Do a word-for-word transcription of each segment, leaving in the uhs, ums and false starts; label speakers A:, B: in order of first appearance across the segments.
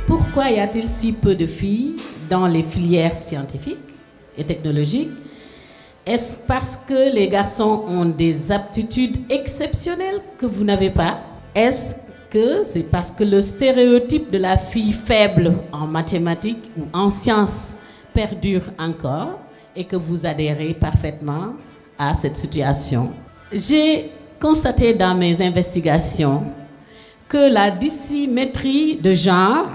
A: Pourquoi y a-t-il si peu de filles dans les filières scientifiques et technologiques? Est-ce parce que les garçons ont des aptitudes exceptionnelles que vous n'avez pas? Est-ce que c'est parce que le stéréotype de la fille faible en mathématiques ou en sciences perdure encore et que vous adhérez parfaitement à cette situation? J'ai constaté dans mes investigations que la dissymétrie de genre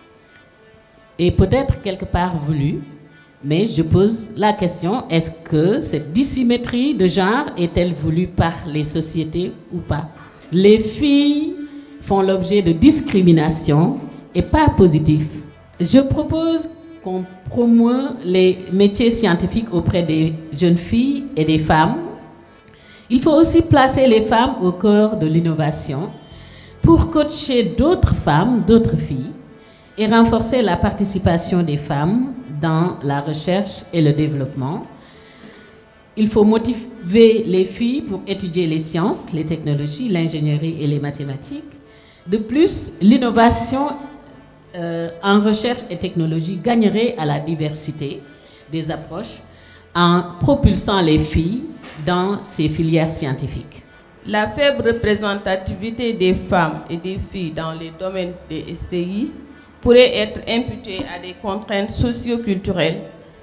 A: est peut-être quelque part voulue, mais je pose la question, est-ce que cette dissymétrie de genre est-elle voulue par les sociétés ou pas? Les filles font l'objet de discrimination et pas positif. Je propose qu'on promeut les métiers scientifiques auprès des jeunes filles et des femmes. Il faut aussi placer les femmes au cœur de l'innovation pour coacher d'autres femmes, d'autres filles et renforcer la participation des femmes dans la recherche et le développement. Il faut motiver les filles pour étudier les sciences, les technologies, l'ingénierie et les mathématiques. De plus, l'innovation euh, en recherche et technologie gagnerait à la diversité des approches en propulsant les filles dans ces filières scientifiques.
B: La faible représentativité des femmes et des filles dans les domaines des S T I pourrait être imputée à des contraintes socio-culturelles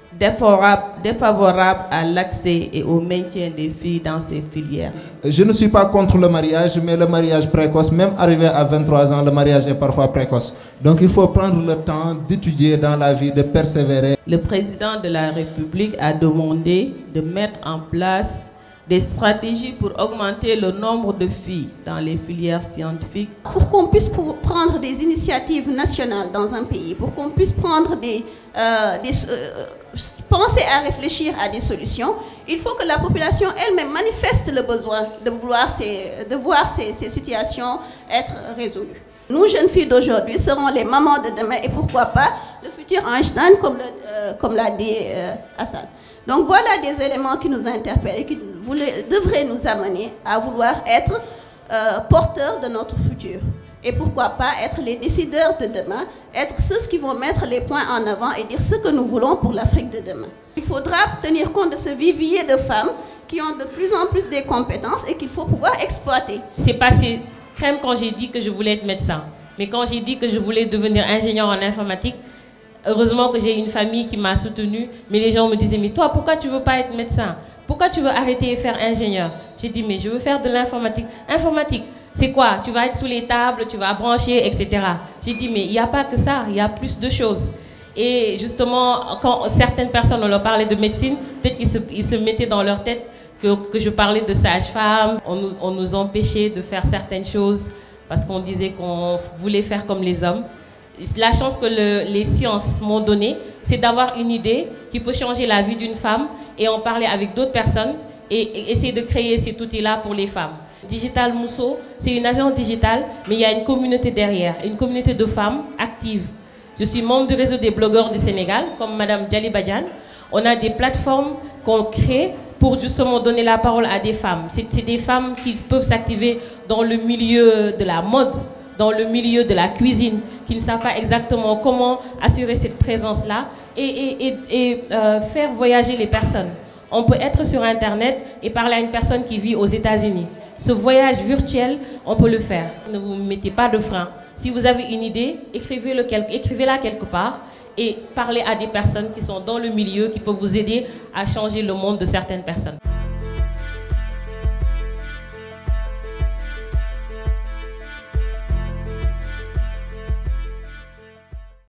B: défavorables à l'accès et au maintien des filles dans ces filières.
C: Je ne suis pas contre le mariage, mais le mariage précoce, même arrivé à vingt-trois ans, le mariage est parfois précoce. Donc il faut prendre le temps d'étudier dans la vie, de persévérer.
B: Le président de la République a demandé de mettre en place des stratégies pour augmenter le nombre de filles dans les filières scientifiques.
D: Pour qu'on puisse prendre des initiatives nationales dans un pays, pour qu'on puisse prendre des, euh, des euh, penser à réfléchir à des solutions, il faut que la population elle-même manifeste le besoin de, vouloir ces, de voir ces, ces situations être résolues. Nous, jeunes filles d'aujourd'hui, serons les mamans de demain et pourquoi pas le futur Einstein, comme, euh, comme l'a dit euh, Hassan. Donc voilà des éléments qui nous interpellent et qui devraient nous amener à vouloir être euh, porteurs de notre futur. Et pourquoi pas être les décideurs de demain, être ceux qui vont mettre les points en avant et dire ce que nous voulons pour l'Afrique de demain. Il faudra tenir compte de ce vivier de femmes qui ont de plus en plus des compétences et qu'il faut pouvoir exploiter.
E: C'est passé crème quand j'ai dit que je voulais être médecin. Mais quand j'ai dit que je voulais devenir ingénieur en informatique, heureusement que j'ai une famille qui m'a soutenue, mais les gens me disaient, mais toi, pourquoi tu ne veux pas être médecin? Pourquoi tu veux arrêter et faire ingénieur? J'ai dit, mais je veux faire de l'informatique. Informatique, c'est quoi? Tu vas être sous les tables, tu vas brancher, et cetera. J'ai dit, mais il n'y a pas que ça, il y a plus de choses. Et justement, quand certaines personnes, on leur parlait de médecine, peut-être qu'ils se, ils se mettaient dans leur tête que, que je parlais de sage-femme. On nous, on nous empêchait de faire certaines choses parce qu'on disait qu'on voulait faire comme les hommes. La chance que le, les sciences m'ont donnée, c'est d'avoir une idée qui peut changer la vie d'une femme et en parler avec d'autres personnes et, et essayer de créer cet outil-là pour les femmes. Digital Mousso, c'est une agence digitale, mais il y a une communauté derrière, une communauté de femmes actives. Je suis membre du réseau des blogueurs du Sénégal, comme Madame Djali Badiane. On a des plateformes qu'on crée pour justement donner la parole à des femmes. C'est des femmes qui peuvent s'activer dans le milieu de la mode, dans le milieu de la cuisine, qui ne savent pas exactement comment assurer cette présence-là et, et, et, et euh, faire voyager les personnes. On peut être sur Internet et parler à une personne qui vit aux États-Unis. Ce voyage virtuel, on peut le faire. Ne vous mettez pas de frein. Si vous avez une idée, écrivez-la quelque, écrivez-la quelque part et parlez à des personnes qui sont dans le milieu, qui peuvent vous aider à changer le monde de certaines personnes.